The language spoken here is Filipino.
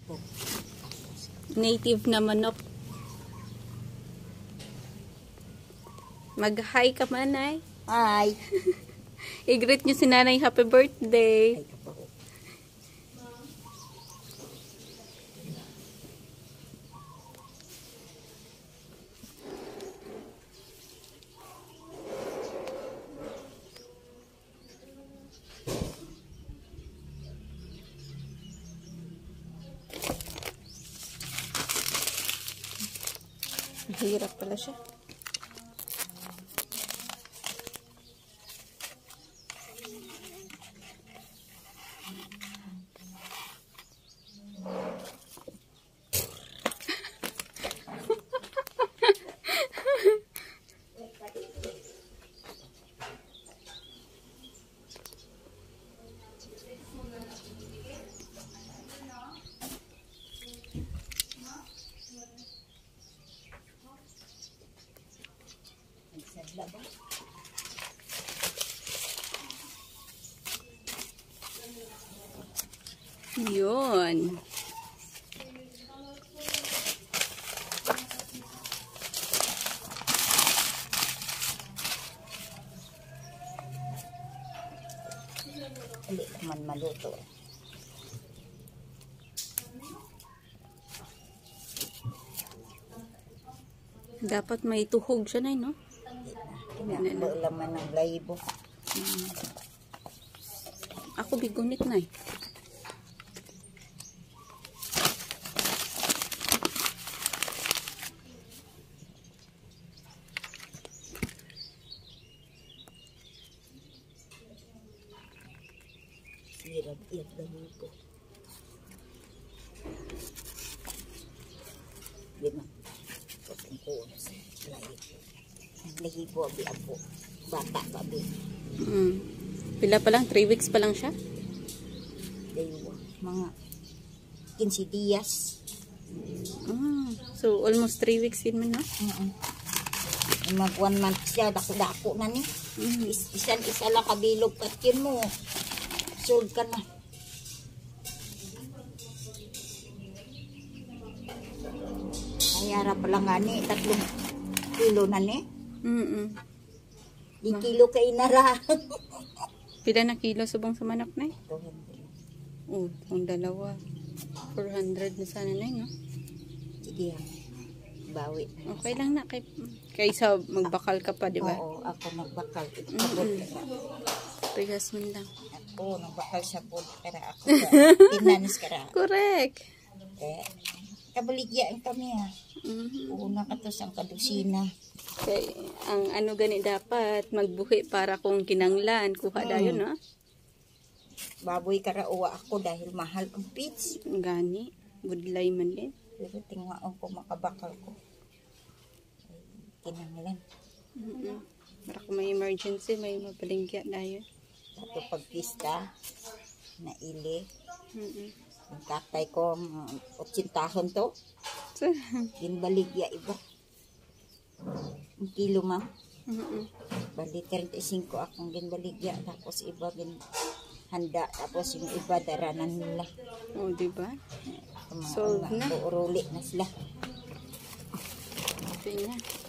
Native na manok. Mag-hi ka man, Nay. Hi. I-greet nyo si Nanay happy birthday. Ay, kapo. Mahirap pala siya. Yun. Hindi naman maluto. Dapat may tuhog siya, Nay, no? Kinakbo laman ng laybo. Ako bigunit, Nay. Sirap-iyak na po. Lima. Kapag ko sa laybo. Laybo, abi-abo. Bata, babi. Pila pa lang? 3 weeks pa lang siya? Daywa. Mga 15 días. So, almost 3 weeks din man, no? Mag 1 month siya. Dako-dako na ni. Isa lang kabilog patkin mo. Sold ka na. Ayara pala nga ni. 3 kilo na ni. Di kilo kay nara. Pila na kilo subong sa manok, Nay? 200. Oh, ang dalawa. 400 na sana, Nay, no? Sige, bawi. Okay lang na. Kaysa magbakal ka pa, di ba? Oo, ako nagbakal. Prigas mo lang. Ako nagbakal sa food. Kaya ako tinanis kara. Correct. Kabaligyan kami ha. Una ka to sa kadusina. Okay. Ang ano gani dapat, magbuhi para kung kinanglan. Kuha dayon, no? Baboy karauwa ako dahil mahal ang pits. Gani. Budlay man din. Pero tingwaon ko makabakal ko. Kinanglan. Para kung may emergency, may mapalingkya dayon. Ato pagpista, naili. Ang tatay ko, 80 to. Ginbaligya iba. 1 kilo, ma'am. Bali, 35 akong ginbaligya. Tapos iba handa. Tapos yung iba daranan nila. Oh, diba? Solve na. Uruli na sila. Okay na.